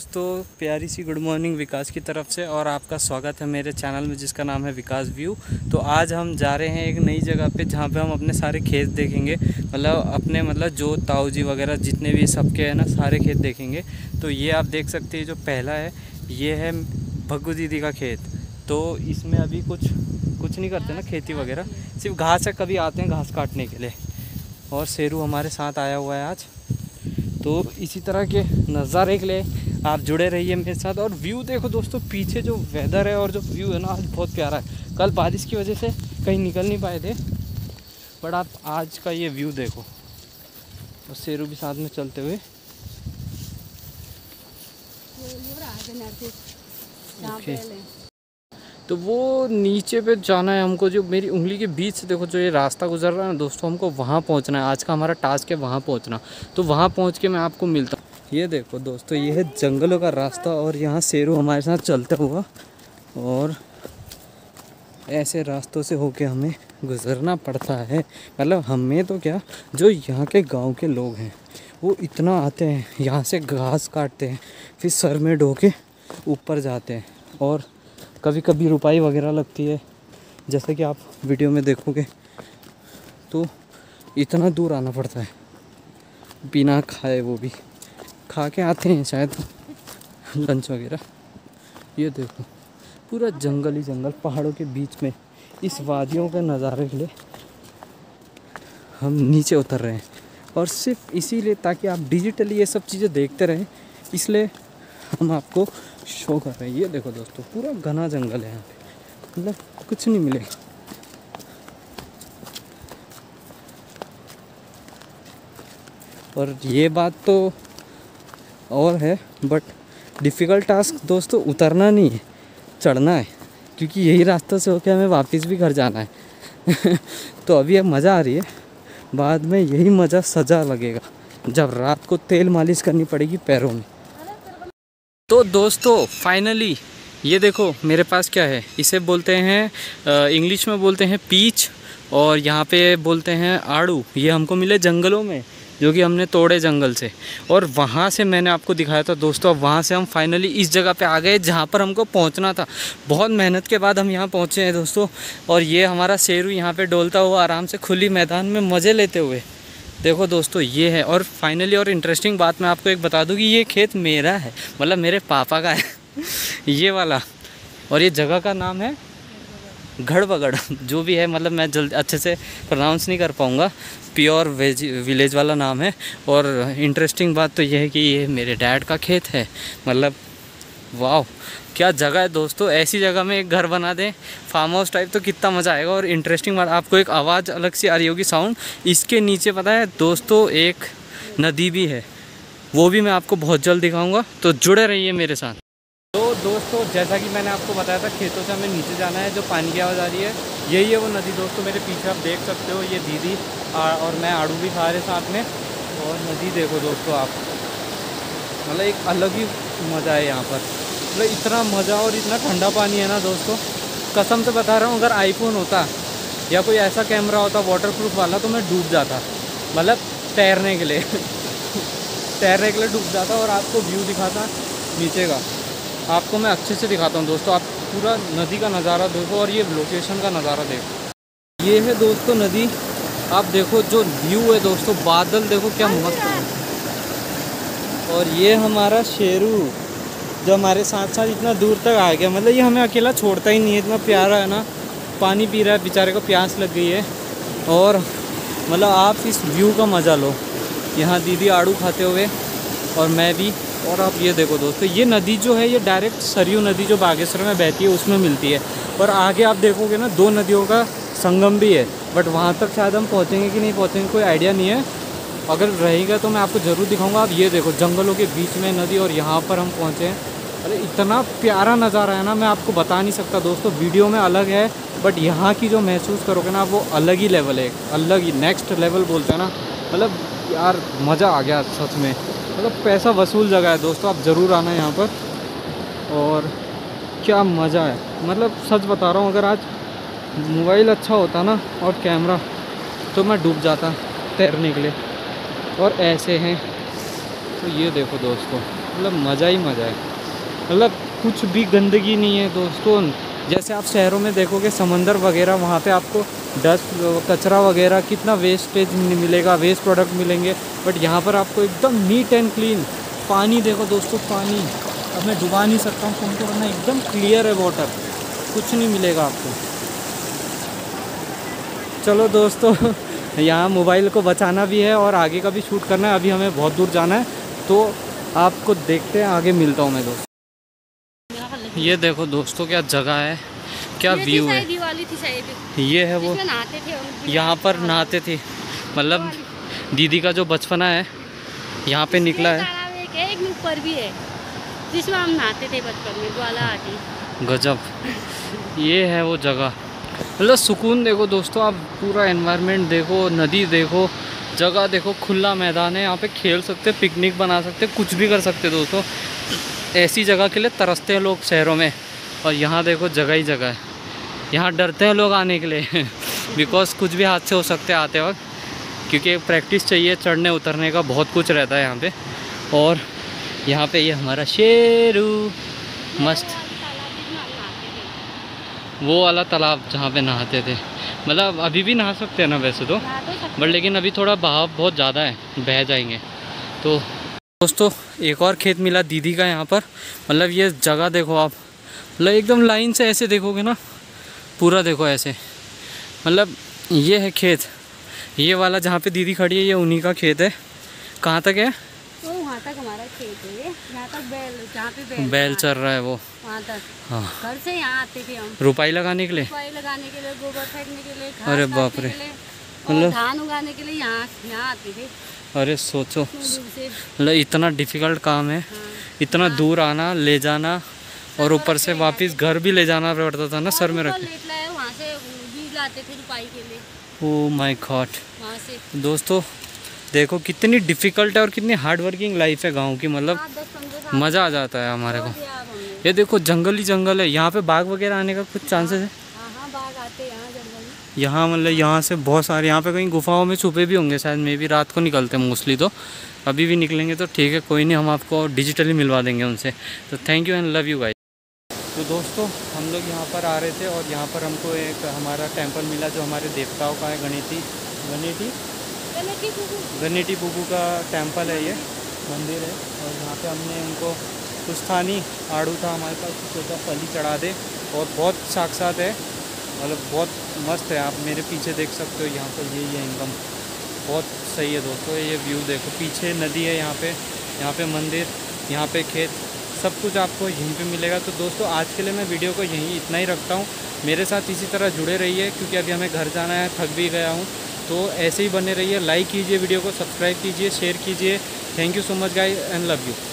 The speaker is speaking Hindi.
दोस्तों, प्यारी सी गुड मॉर्निंग विकास की तरफ से और आपका स्वागत है मेरे चैनल में जिसका नाम है विकास व्यू। तो आज हम जा रहे हैं एक नई जगह पे जहाँ पे हम अपने सारे खेत देखेंगे। अपने जो ताऊ जी वगैरह जितने भी सबके हैं ना, सारे खेत देखेंगे। तो ये आप देख सकते हैं, जो पहला है ये है भग्गू दीदी का खेत। तो इसमें अभी कुछ नहीं करते ना, खेती वगैरह, सिर्फ घास है। कभी आते हैं घास काटने के लिए। और शेरू हमारे साथ आया हुआ है आज। तो इसी तरह के नज़ारे के लिए आप जुड़े रहिए मेरे साथ। और व्यू देखो दोस्तों, पीछे जो वेदर है और जो व्यू है ना, आज बहुत प्यारा है। कल बारिश की वजह से कहीं निकल नहीं पाए थे, बट आप आज का ये व्यू देखो। और शेरू भी साथ में चलते हुए। ओके, तो वो नीचे पे जाना है हमको। जो मेरी उंगली के बीच से देखो जो ये रास्ता गुजर रहा है ना दोस्तों, हमको वहाँ पहुँचना है। आज का हमारा टास्क है वहाँ पहुँचना। तो वहाँ पहुँच के मैं आपको मिलता हूँ। ये देखो दोस्तों, ये है जंगलों का रास्ता और यहाँ शेरू हमारे साथ चलता हुआ। और ऐसे रास्तों से होके हमें गुजरना पड़ता है। मतलब हमें तो क्या, जो यहाँ के गांव के लोग हैं वो इतना आते हैं, यहाँ से घास काटते हैं, फिर सर में ढो के ऊपर जाते हैं। और कभी कभी रुपाई वगैरह लगती है, जैसे कि आप वीडियो में देखोगे। तो इतना दूर आना पड़ता है बिना खाए, वो भी खा के आते हैं शायद लंच वगैरह। ये देखो पूरा जंगल ही जंगल, पहाड़ों के बीच में। इस वादियों के नज़ारे के लिए हम नीचे उतर रहे हैं, और सिर्फ इसीलिए ताकि आप डिजिटली ये सब चीज़ें देखते रहें, इसलिए हम आपको शो कर रहे हैं। ये देखो दोस्तों, पूरा घना जंगल है यहाँ पे, मतलब कुछ नहीं मिलेगा। और ये बात तो और है, बट डिफ़िकल्ट टास्क दोस्तों उतरना नहीं है, चढ़ना है। क्योंकि यही रास्ते से होकर हमें वापस भी घर जाना है। तो अभी अब मज़ा आ रही है, बाद में यही मज़ा सजा लगेगा जब रात को तेल मालिश करनी पड़ेगी पैरों में। तो दोस्तों फाइनली ये देखो मेरे पास क्या है। इसे बोलते हैं इंग्लिश में बोलते हैं पीच, और यहाँ पे बोलते हैं आड़ू। ये हमको मिले जंगलों में, जो कि हमने तोड़े जंगल से। और वहाँ से मैंने आपको दिखाया था दोस्तों। अब वहाँ से हम फाइनली इस जगह पे आ गए जहाँ पर हमको पहुँचना था। बहुत मेहनत के बाद हम यहाँ पहुँचे हैं दोस्तों। और ये हमारा शेरू यहाँ पे डोलता हुआ आराम से खुली मैदान में मज़े लेते हुए। देखो दोस्तों ये है। और फाइनली और इंटरेस्टिंग बात मैं आपको एक बता दूँ कि ये खेत मेरा है, मतलब मेरे पापा का है ये वाला। और ये जगह का नाम है गढ़बगड़, जो भी है, मतलब मैं जल्द अच्छे से प्रोनाउंस नहीं कर पाऊँगा। प्योर विलेज वाला नाम है। और इंटरेस्टिंग बात तो ये है कि ये मेरे डैड का खेत है। मतलब वाह, क्या जगह है दोस्तों। ऐसी जगह में एक घर बना दें फार्म हाउस टाइप, तो कितना मज़ा आएगा। और इंटरेस्टिंग बात, आपको एक आवाज़ अलग सी आ रही होगी, साउंड। इसके नीचे पता है दोस्तों एक नदी भी है, वो भी मैं आपको बहुत जल्द दिखाऊँगा। तो जुड़े रहिए मेरे साथ। तो दोस्तों जैसा कि मैंने आपको बताया था, खेतों से हमें नीचे जाना है। जो पानी की आवाज़ आ रही है यही है वो नदी दोस्तों। मेरे पीछे आप देख सकते हो, ये दीदी और मैं आड़ू भी खा रहे साथ में। और नदी देखो दोस्तों आप, मतलब एक अलग ही मज़ा है यहाँ पर। मतलब इतना मज़ा और इतना ठंडा पानी है ना दोस्तों, कसम से बता रहा हूँ। अगर आईफोन होता या कोई ऐसा कैमरा होता वाटरप्रूफ वाला, तो मैं डूब जाता। मतलब तैरने के लिए तैरने के लिए डूब जाता। और आपको व्यू दिखाता नीचे का, आपको मैं अच्छे से दिखाता हूँ दोस्तों। आप पूरा नदी का नज़ारा देखो और ये लोकेशन का नज़ारा देखो। ये है दोस्तों नदी, आप देखो जो व्यू है दोस्तों, बादल देखो क्या मस्त है। और ये हमारा शेरू जो हमारे साथ साथ इतना दूर तक आ गया। मतलब ये हमें अकेला छोड़ता ही नहीं है, इतना प्यारा है ना। पानी पी रहा है, बेचारे को प्यास लग गई है। और मतलब आप इस व्यू का मज़ा लो। यहाँ दीदी आड़ू खाते हुए और मैं भी। और आप ये देखो दोस्तों, ये नदी जो है ये डायरेक्ट सरयू नदी जो बागेश्वर में बहती है उसमें मिलती है। और आगे आप देखोगे ना, दो नदियों का संगम भी है। बट वहाँ तक शायद हम पहुँचेंगे कि नहीं पहुँचेंगे कोई आइडिया नहीं है। अगर रहेगा तो मैं आपको ज़रूर दिखाऊंगा। आप ये देखो जंगलों के बीच में नदी, और यहाँ पर हम पहुँचे हैं। अरे इतना प्यारा नज़ारा है ना, मैं आपको बता नहीं सकता दोस्तों। वीडियो में अलग है, बट यहाँ की जो महसूस करोगे ना, वो अलग ही लेवल है, अलग ही नेक्स्ट लेवल बोलते हैं ना। मतलब यार मज़ा आ गया सच में। मतलब पैसा वसूल जगह है दोस्तों, आप ज़रूर आना यहाँ पर। और क्या मज़ा है, मतलब सच बता रहा हूँ। अगर आज मोबाइल अच्छा होता ना और कैमरा, तो मैं डूब जाता तैरने के लिए। और ऐसे हैं तो ये देखो दोस्तों, मतलब मज़ा ही मज़ा है। मतलब कुछ भी गंदगी नहीं है दोस्तों। जैसे आप शहरों में देखोगे समंदर वगैरह, वहाँ पे आपको डस्ट कचरा वगैरह कितना वेस्टेज मिलेगा, वेस्ट प्रोडक्ट मिलेंगे। बट यहाँ पर आपको एकदम नीट एंड क्लीन पानी देखो दोस्तों, पानी अब मैं डुबा नहीं सकता हूँ तुमको, वरना एकदम क्लियर है वाटर, कुछ नहीं मिलेगा आपको। चलो दोस्तों यहाँ मोबाइल को बचाना भी है और आगे का भी शूट करना है। अभी हमें बहुत दूर जाना है, तो आपको देखते हैं आगे, मिलता हूँ मैं दोस्तों। ये देखो दोस्तों क्या जगह है, क्या व्यू है। ये है वो, यहाँ पर नहाते थे, मतलब दीदी का जो बचपना है यहाँ पे निकला है। एक ऊपर भी है जिसमें हम नहाते थे बचपन में, ग्वाला आटी। गजब, ये है वो जगह। मतलब सुकून देखो दोस्तों, आप पूरा एनवायरनमेंट देखो, नदी देखो, जगह देखो, खुला मैदान है, यहाँ पे खेल सकते, पिकनिक बना सकते, कुछ भी कर सकते दोस्तों। ऐसी जगह के लिए तरसते हैं लोग शहरों में, और यहाँ देखो जगह ही जगह है। यहाँ डरते हैं लोग आने के लिए बिकॉज कुछ भी हादसे हो सकते हैं आते वक्त, क्योंकि प्रैक्टिस चाहिए चढ़ने उतरने का, बहुत कुछ रहता है यहाँ पे। और यहाँ पे ये हमारा शेरू मस्त, वो वाला तालाब जहाँ पे नहाते थे, मतलब अभी भी नहा सकते हैं ना वैसे तो, बट लेकिन अभी थोड़ा बहाव बहुत ज़्यादा है, बह जाएंगे। तो दोस्तों एक और खेत मिला दीदी का यहाँ पर। मतलब ये जगह देखो आप, मतलब एकदम लाइन से ऐसे देखोगे ना, पूरा देखो ऐसे, मतलब ये है खेत, ये वाला जहाँ पे दीदी खड़ी है ये उन्हीं का खेत है। कहाँ तक है? तो वहाँ तक हमारा खेत है, यहाँ तक बैल, जहाँ पे बैल चल रहा है वो, वहाँ तक। हाँ, घर से यहाँ आते थे हम, रुपाई लगाने के लिए, रुपाई लगाने के लिए, गोबर फेंकने के लिए, अरे बाप रे, मतलब धान उगाने के लिए यहाँ आते थे। अरे सोचो, मतलब इतना डिफ़िकल्ट काम है। हाँ। इतना दूर आना, ले जाना, और ऊपर से वापस घर भी ले जाना पड़ता था ना सर में रख के। वहाँ से बीज लाते थे रुपाई के लिए। Oh my God. वहाँ से दोस्तों देखो कितनी डिफ़िकल्ट है और कितनी हार्ड वर्किंग लाइफ है गांव की, मतलब मज़ा आ जाता है हमारे को। ये देखो जंगल ही जंगल है, यहाँ पे बाघ वगैरह आने का कुछ चांसेस है? हाँ बाघ आते हैं यहाँ जंगल में। यहाँ मतलब यहाँ से बहुत सारे, यहाँ पे कहीं गुफाओं में छुपे भी होंगे शायद, मे भी रात को निकलते हैं मोस्टली, तो अभी भी निकलेंगे तो ठीक है, कोई नहीं, हम आपको डिजिटली मिलवा देंगे उनसे। तो thank you and love you guys. तो दोस्तों हम लोग यहाँ पर आ रहे थे और यहाँ पर हमको एक हमारा टेम्पल मिला जो हमारे देवताओं का है, गणेटी बुबू का टेम्पल है, ये मंदिर है। और यहाँ पे हमने उनको कुछ था नहीं, आड़ू था हमारे पास, सोचा फली चढ़ा दे, और बहुत साक्षात है, मतलब बहुत मस्त है। आप मेरे पीछे देख सकते हो, यहाँ पर यही है इनकम, बहुत सही है दोस्तों। ये व्यू देखो, पीछे नदी है, यहाँ पे मंदिर, यहाँ पे खेत, सब कुछ आपको यहीं पे मिलेगा। तो दोस्तों आज के लिए मैं वीडियो को यहीं इतना ही रखता हूँ। मेरे साथ इसी तरह जुड़े रहिए, क्योंकि अभी हमें घर जाना है, थक भी गया हूँ। तो ऐसे ही बने रहिए, लाइक कीजिए वीडियो को, सब्सक्राइब कीजिए, शेयर कीजिए। Thank you so much guys and love you.